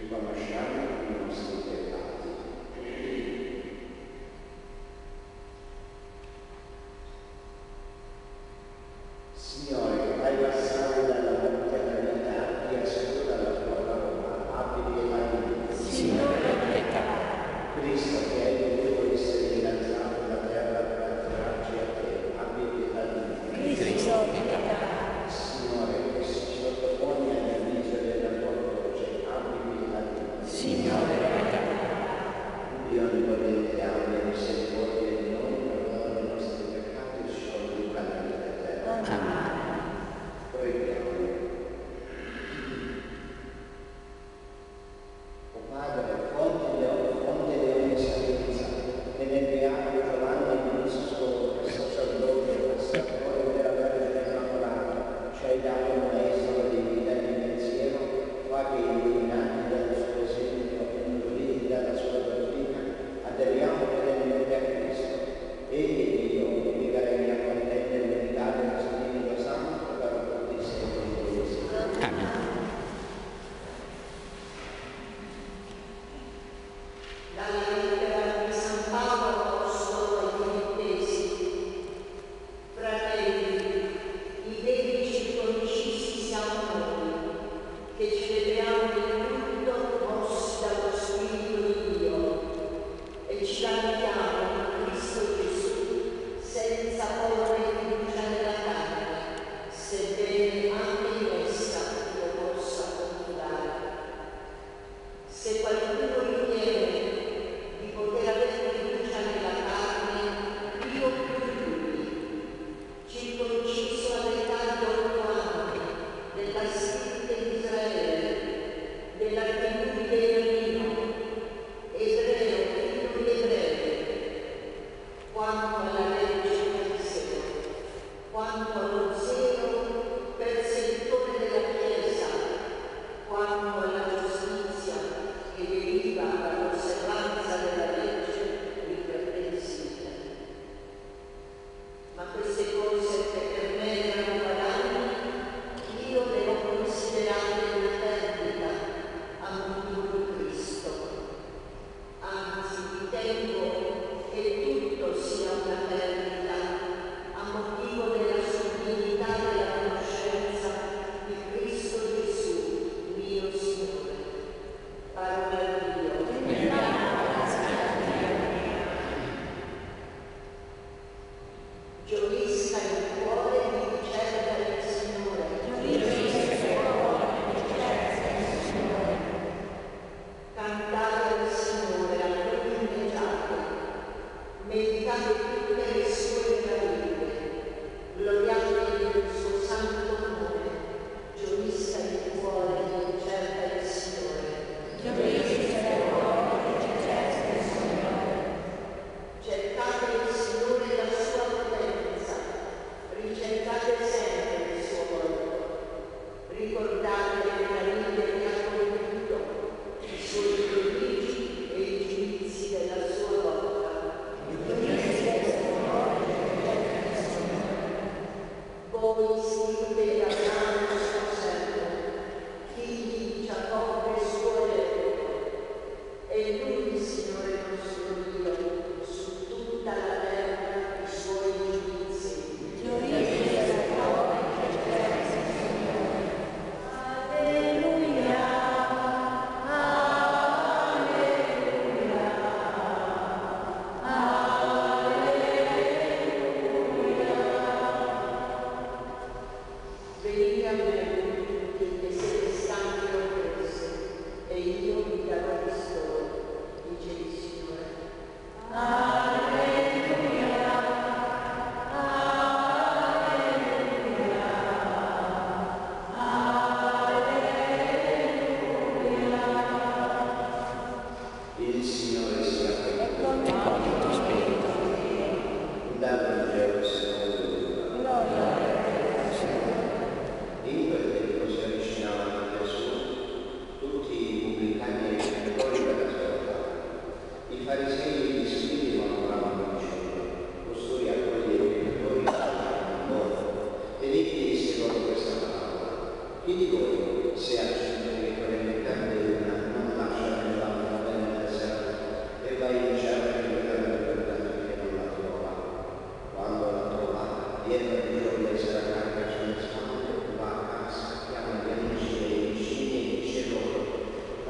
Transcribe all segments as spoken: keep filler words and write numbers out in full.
riconosciamo i nostri peccati. Signore, che fai passare dalla morte alla vita, ti assicura la tua parola, abbi pietà di noi. Signore, pietà. Cristo, che hai dovuto essere innalzato da terra per attrarci a te, abbi pietà di noi. Cristo, pietà. Signore, che si sottopone al giudizio della tua croce, abbi pietà di noi.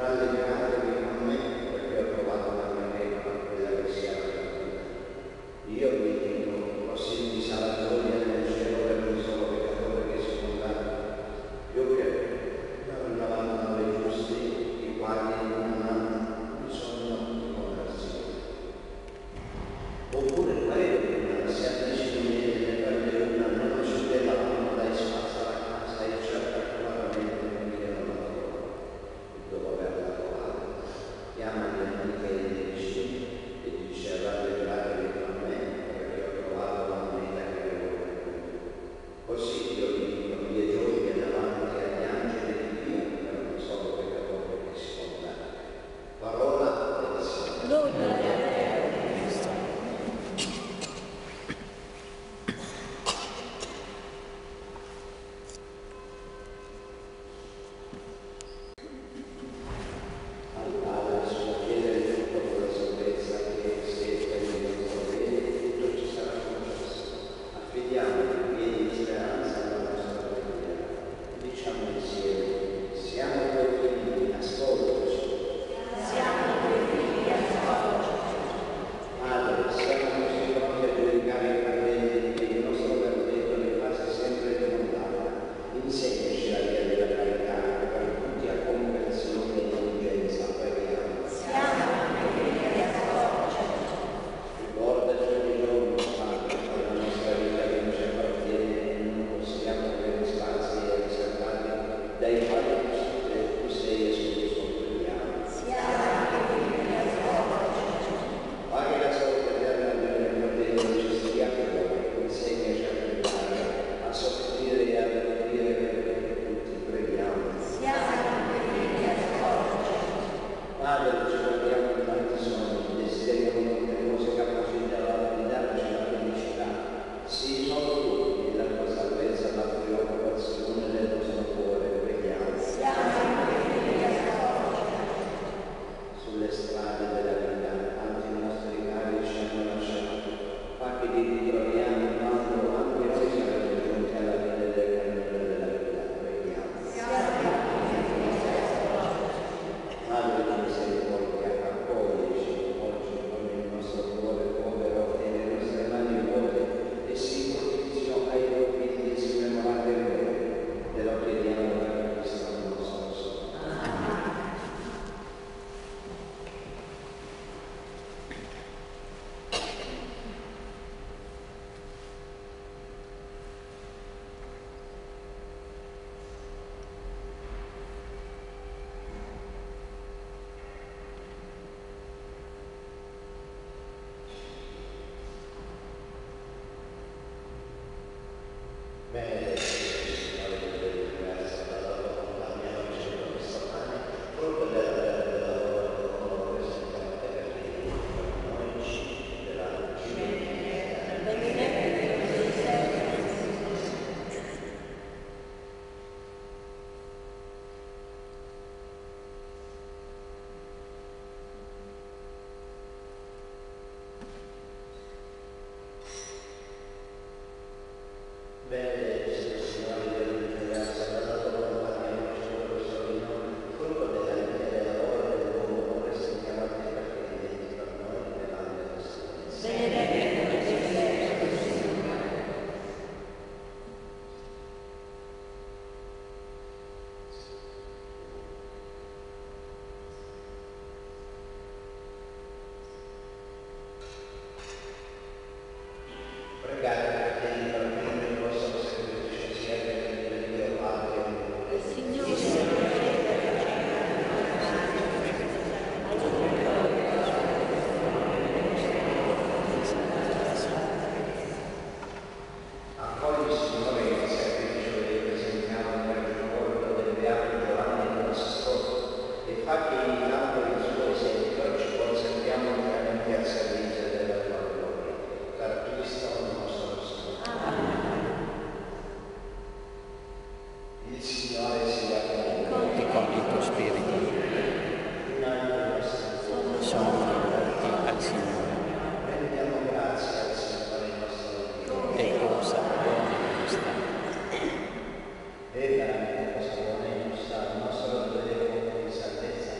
È veramente cosa buona e giusta, il nostro Dio con salvezza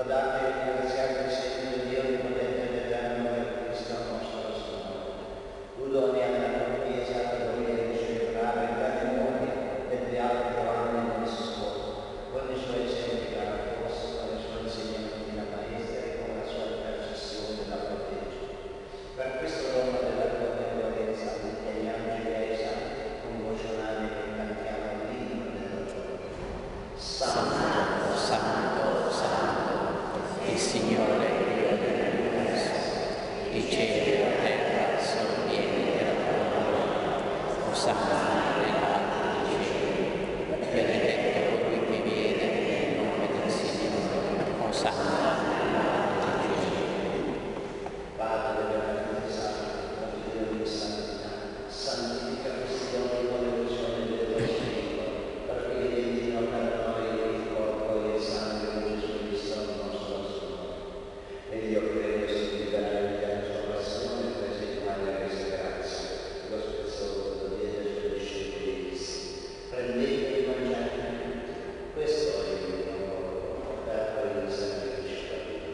Lodate e ringraziate il Signore Dio Onnipotente ed Eterno per Cristo nostro Signore. Tu doni alla tua Chiesa la gloria di celebrare i grandi uomini e gli altri Giovanni nel suo, con i suoi esempi caratteri, con i suoi insegnamenti da maestra e con la sua intercessione da proteggere. Per questo dono della tua benevolenza, tutti gli angeli e i santi, con voce unanime cantiamo l'inno della gioia. Santo, Santo, Santo, il Signore Dio dell'universo, i cieli e la terra sono pieni della tua gloria. Osanna nell'alto dei cieli, benedetto colui che viene nel nome del Signore. Osanna nell'alto dei cieli. Padre della Santo, Dio di santità, santifica questi doni con l'elusione del tuo Spirito, perché diventino per noi il corpo e il sangue di Gesù Cristo, il nostro Signore. Ed io credo si liberare dalla sua passione, prese in mano e rese grazie, lo spezzoso lo diede ai suoi discepoli e disse: prendete e mangiate tutti, questo è il mio corpo, offerto in sacrificio per voi.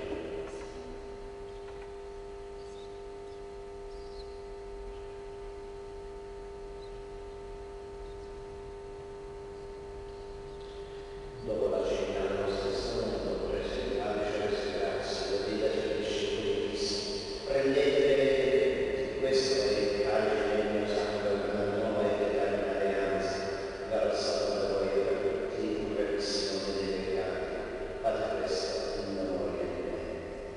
Dopo la cena, allo stesso modo, prese il calice e rese grazie, lo diede ai suoi discepoli e disse: prendete e bevete tutti, questo è il calice del mio sangue, una nuova ed eterna alleanza, versato da voi e per tutti in un revissimo dei peccati. Fate questo in memoria di me.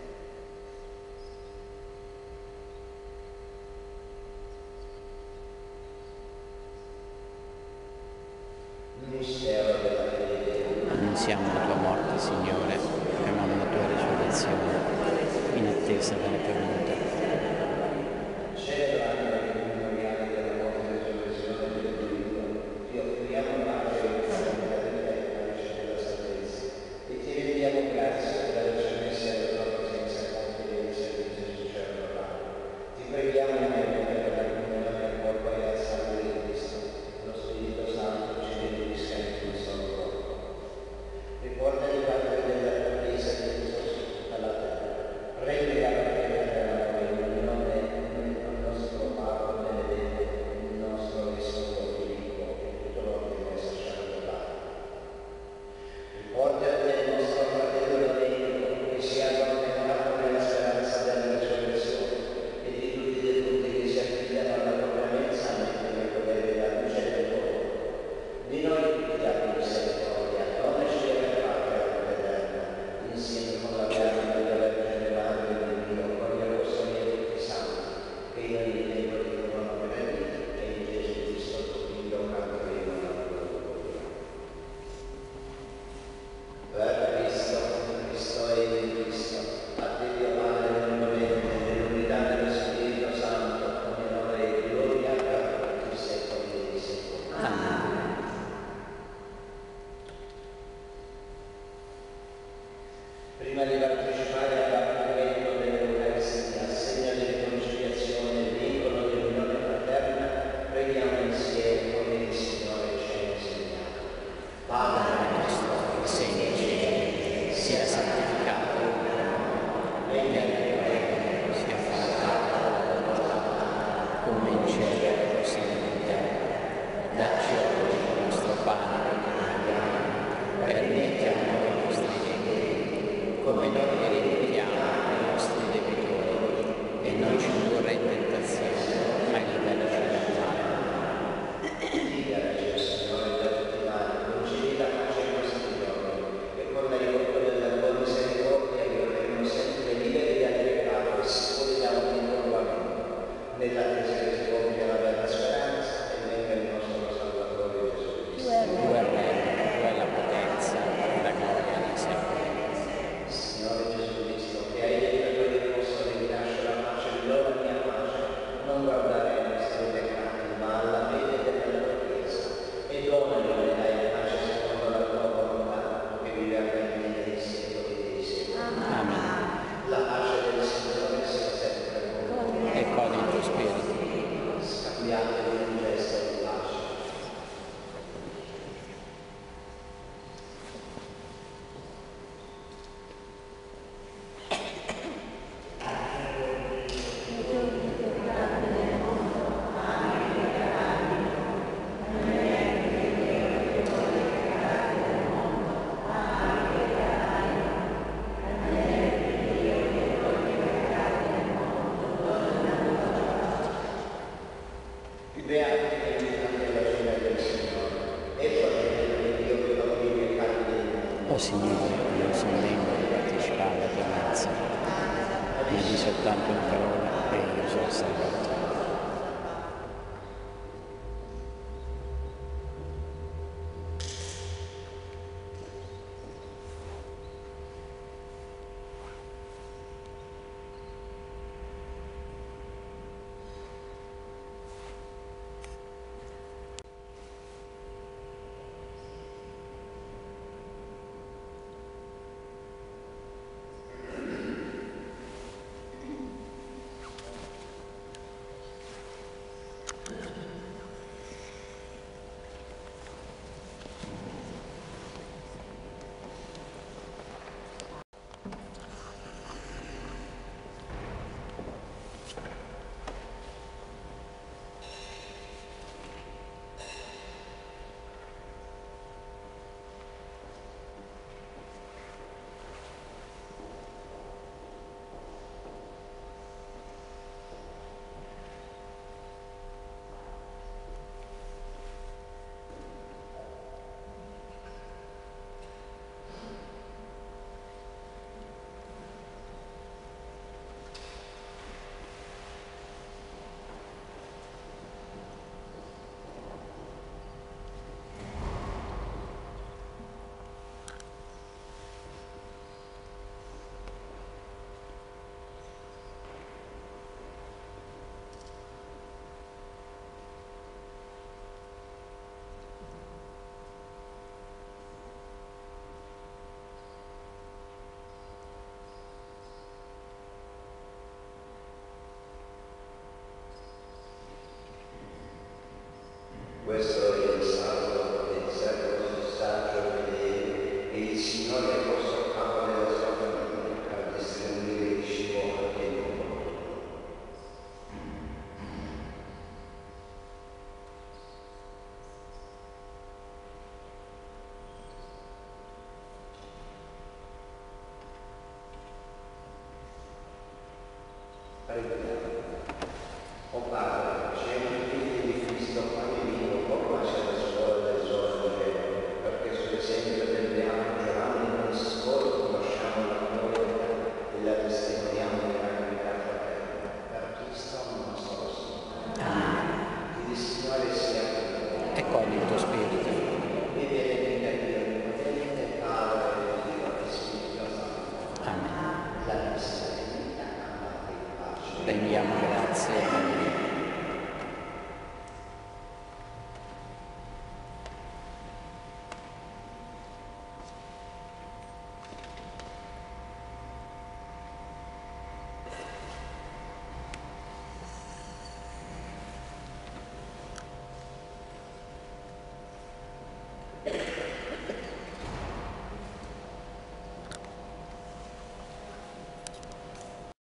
Il mistero della fede. Annunziamo la tua morte, Signore, e premiamo la tua risurrezione, in attesa della tua venuta. Celebrando i memoriali della morte e risurrezione del Dio, ti offriamo pace e santità perfetta, luce della salvezza, e ti rendiamo grazie per averci messi alla tua presenza e confidenza di Gesù sacerdotale. Ti preghiamo in memoria per la comunione del corpo e al sangue di Cristo, lo Spirito Santo ci riunisca in un solo corpo. Riporta i padri della tua Chiesa di Cristo alla terra, rendi la fede della tua unione nel nostro Papa Benedetto, il nostro Vescovo Filippo e tutto l'ordine sacerdotale. Riporta a te il nostro fratello Domenico, che sia contemplato nella speranza della risurrezione, e di tutti i defunti che si affidano alla tua clemenza, mentre nel potere della luce del tuo nome. Di noi tutti abbi misericordia, donaci e patria eterna, insieme con la Vergine della Vergine Madre di Dio, con gli Apostoli e tutti i santi, che io li leggo di loro per vita, e in Gesù Cristo tuo Figlio, canteremo la tua gloria. Per Cristo, Cristo e in Cristo, a te Dio Padre onnipotente, nell'unità dello Spirito Santo, ogni onore e gloria per tutti i secoli dei secoli. Amen. Prima di partecipare all'accadimento dell'Eucaristia, segno di riconciliazione e vincolo di unione fraterna, preghiamo insieme come il Signore ci ha insegnato. Padre nostro che sei nei cieli, sia santificato il tuo nome, venga il tuo regno, sia fatta la tua volontà, come in cielo così in terra. Dacci oggi il nostro pane quotidiano, permetti a noi i nostri debiti, come noi rimettiamo ai nostri debitori, e non ci indurre in tentazione, ma liberaci dal male. Liberaci, o Signore, da tutti i mali, concedi la pace ai nostri giorni, e con l'aiuto della tua misericordia vivremo sempre liberi dal peccato e sicuri da ogni turbamento, nell'attesa che si compia la bella speranza e venga il nostro Salvatore Gesù Cristo. Tu è il regno, tu è la potenza, la gloria di sempre. Signore Gesù Signore, non sono degno di partecipare alla tua mensa, mi di soltanto una parola e io sono salvato. Questo è il salmo del servo saggio fedele e il Signore ha posto a capo della sua famiglia a distribuire il cibo anche in loro. Alleluia.